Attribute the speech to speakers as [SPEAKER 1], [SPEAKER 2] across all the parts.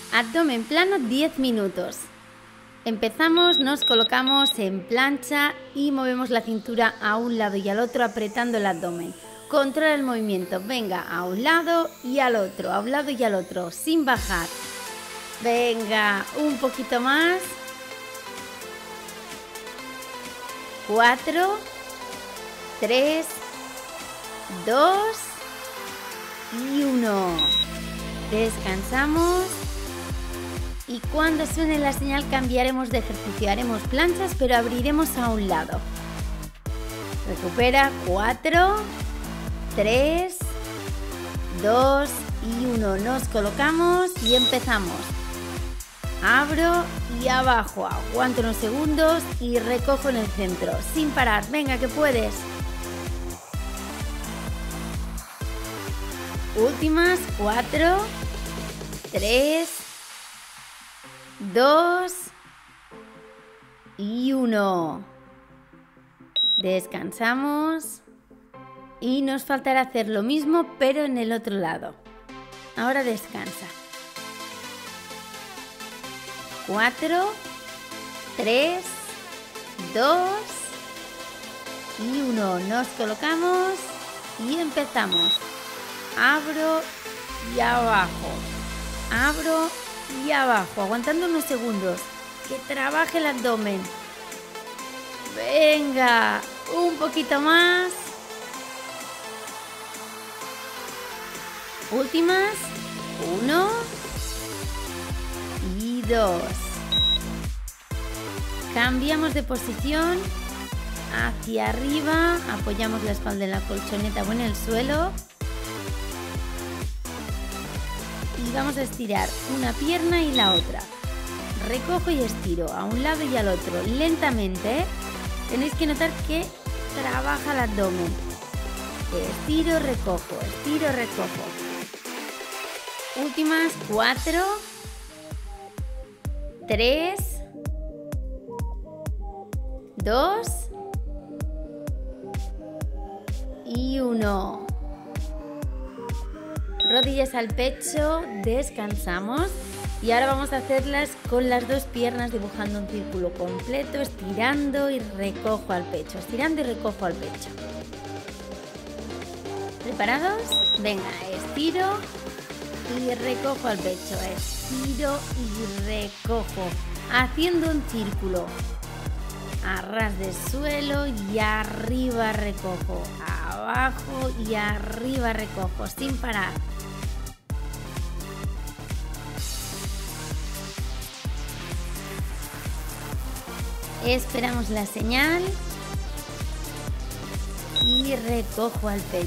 [SPEAKER 1] Abdomen plano 10 minutos. Empezamos, nos colocamos en plancha y movemos la cintura a un lado y al otro apretando el abdomen. Controla el movimiento, venga, a un lado y al otro, a un lado y al otro, sin bajar. Venga, un poquito más. 4, 3, 2 y 1. Descansamos. Y cuando suene la señal cambiaremos de ejercicio. Haremos planchas pero abriremos a un lado. Recupera. 4, 3, 2 y 1. Nos colocamos y empezamos. Abro y abajo. Aguanto unos segundos y recojo en el centro. Sin parar. Venga, que puedes. Últimas. 4, 3, 2 y 1. Descansamos y nos faltará hacer lo mismo pero en el otro lado. Ahora descansa. 4, 3, 2 y 1. Nos colocamos y empezamos. Abro y abajo. Abro y abajo, aguantando unos segundos, que trabaje el abdomen. Venga, un poquito más. Últimas. 1 y 2. Cambiamos de posición hacia arriba, apoyamos la espalda en la colchoneta o en el suelo. Y vamos a estirar una pierna y la otra. Recojo y estiro a un lado y al otro. Lentamente, tenéis que notar que trabaja el abdomen. Estiro, recojo, estiro, recojo. Últimas. 4, 3, 2 y 1. Rodillas al pecho, descansamos y ahora vamos a hacerlas con las dos piernas dibujando un círculo completo, estirando y recojo al pecho, estirando y recojo al pecho. ¿Preparados? Venga, estiro y recojo al pecho, estiro y recojo, haciendo un círculo. A ras de suelo y arriba recojo, abajo y arriba recojo, sin parar. Esperamos la señal y recojo al pecho.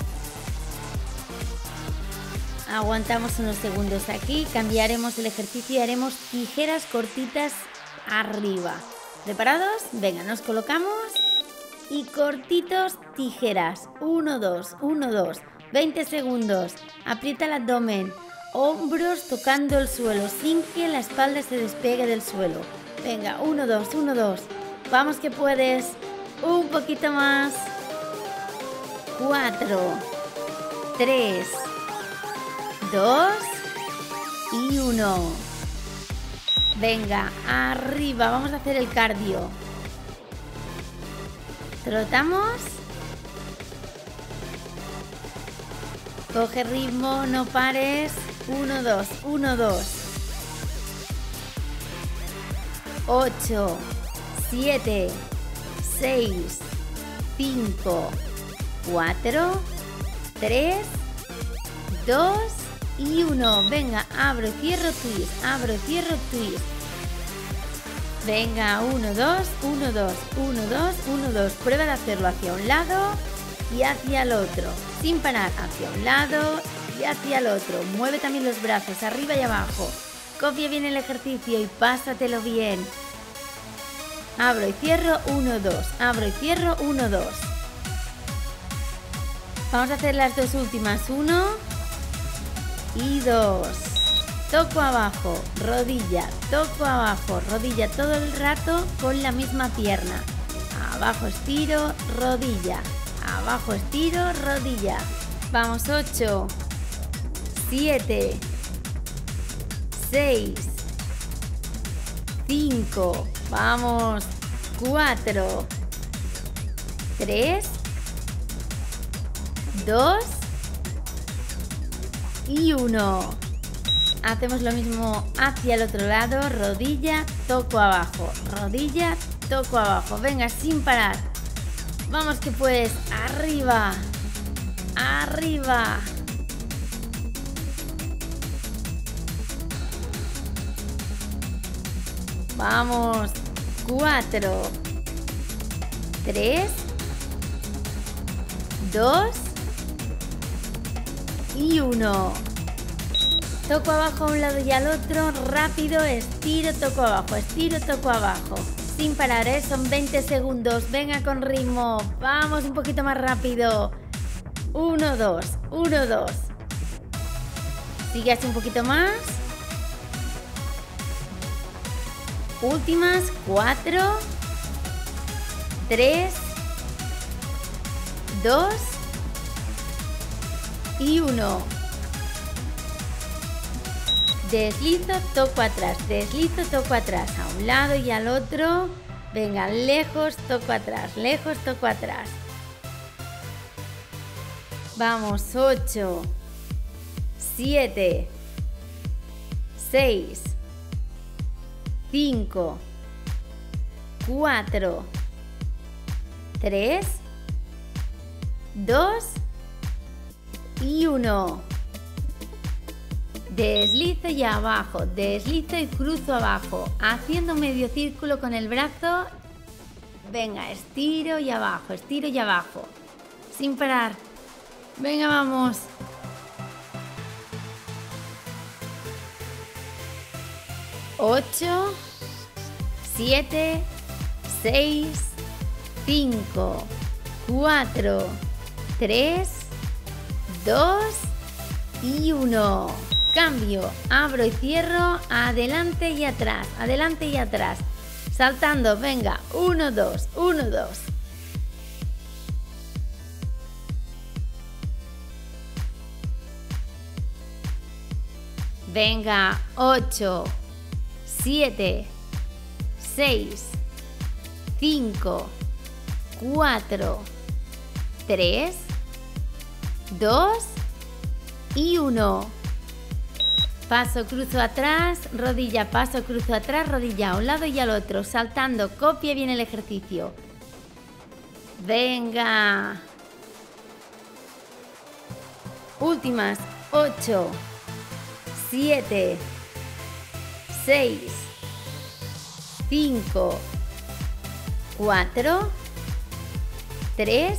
[SPEAKER 1] Aguantamos unos segundos aquí, cambiaremos el ejercicio y haremos tijeras cortitas arriba. ¿Preparados? Venga, nos colocamos y cortitos tijeras. 1, 2, 1, 2. 20 segundos. Aprieta el abdomen. Hombros tocando el suelo sin que la espalda se despegue del suelo. Venga, 1, 2, 1, 2. Vamos que puedes. Un poquito más. 4, 3, 2 y 1. Venga, arriba, vamos a hacer el cardio. Trotamos. Coge ritmo, no pares. 1, 2, 1, 2. 8, 7, 6, 5, 4, 3, 2 y 1. Venga, abro y cierro twist, abro y cierro twist. Venga, 1, 2, 1, 2, 1, 2, 1, 2. Prueba de hacerlo hacia un lado y hacia el otro, sin parar, hacia un lado y hacia el otro. Mueve también los brazos, arriba y abajo. Copia bien el ejercicio y pásatelo bien. Abro y cierro, 1, 2. Abro y cierro, 1, 2. Vamos a hacer las dos últimas, 1 y 2. Toco abajo, rodilla, toco abajo, rodilla todo el rato con la misma pierna. Abajo estiro, rodilla, abajo estiro, rodilla. Vamos, 8, 7, 6, 5, vamos, 4, 3, 2 y 1. Hacemos lo mismo hacia el otro lado, rodilla, toco abajo, rodilla, toco abajo. Venga, sin parar. Vamos que puedes, arriba, arriba. Vamos, 4, 3, 2 y 1. Toco abajo a un lado y al otro, rápido, estiro, toco abajo, estiro, toco abajo. Sin parar, ¿eh? Son 20 segundos, venga con ritmo, vamos un poquito más rápido. 1, 2, 1, 2. Sigue así un poquito más. Últimas, 4, 3, 2 y 1. Deslizo, toco atrás, deslizo, toco atrás, a un lado y al otro. Venga, lejos, toco atrás, lejos, toco atrás. Vamos, 8, 7, 6, 5, 4, 3, 2 y 1. Deslizo y abajo, deslizo y cruzo abajo, haciendo medio círculo con el brazo. Venga, estiro y abajo, sin parar. Venga, vamos. 8, 7, 6, 5, 4, 3, 2 y 1. Cambio, abro y cierro, adelante y atrás, saltando, venga, 1, 2, 1, 2. Venga, 8, 7, 6, 5, 4, 3, 2 y 1. Paso, cruzo atrás, rodilla, paso, cruzo atrás, rodilla, a un lado y al otro, saltando, copia bien el ejercicio. Venga. Últimas, 8, 7, 6, 5, 4, 3,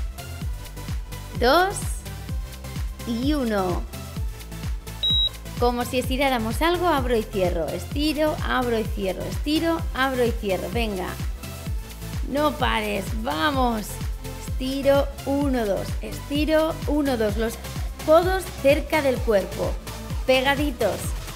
[SPEAKER 1] 2 y 1. Como si estiráramos algo, abro y cierro, estiro, abro y cierro, estiro, abro y cierro. Venga, no pares, vamos. Estiro, 1, 2, estiro, 1, 2. Los codos cerca del cuerpo, pegaditos.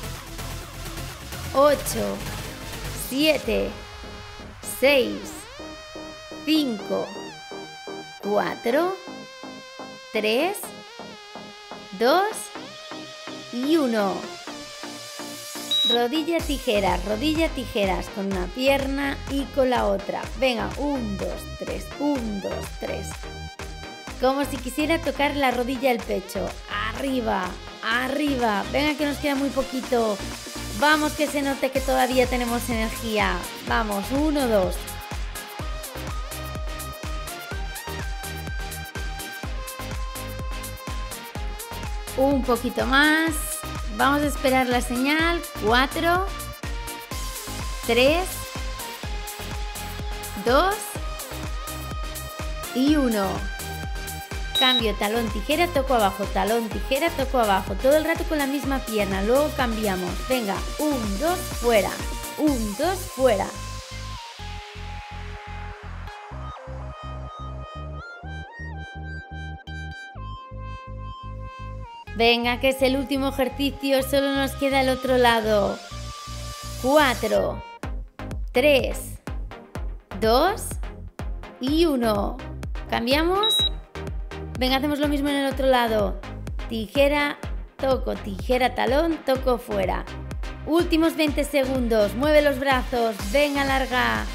[SPEAKER 1] 8, 7, 6, 5, 4, 3, 2 y 1. Rodilla, tijeras con una pierna y con la otra. Venga, 1, 2, 3, 1, 2, 3. Como si quisiera tocar la rodilla del pecho. Arriba, arriba. Venga que nos queda muy poquito. Vamos que se note que todavía tenemos energía. Vamos, 1, 2. Un poquito más. Vamos a esperar la señal. 4, 3, 2 y 1. Cambio, talón, tijera, toco abajo, talón, tijera, toco abajo. Todo el rato con la misma pierna. Luego cambiamos. Venga, 1, 2, fuera. 1, 2, fuera. Venga, que es el último ejercicio, solo nos queda el otro lado. 4, 3, 2 y 1. ¿Cambiamos? Venga, hacemos lo mismo en el otro lado. Tijera, toco, tijera, talón, toco fuera. Últimos 20 segundos. Mueve los brazos. Venga, larga.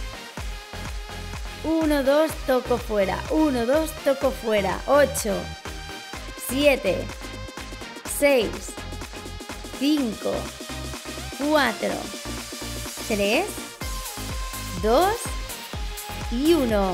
[SPEAKER 1] 1, 2, toco fuera. 1, 2, toco fuera. 8, 7, 6, 5, 4, 3, 2 y 1.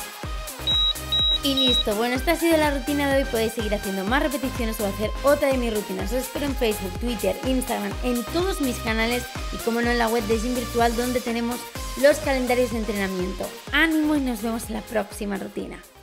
[SPEAKER 1] Y listo. Bueno, esta ha sido la rutina de hoy. Podéis seguir haciendo más repeticiones o hacer otra de mis rutinas. Os espero en Facebook, Twitter, Instagram, en todos mis canales y como no en la web de Gym Virtual, donde tenemos los calendarios de entrenamiento. ¡Ánimo! Y nos vemos en la próxima rutina.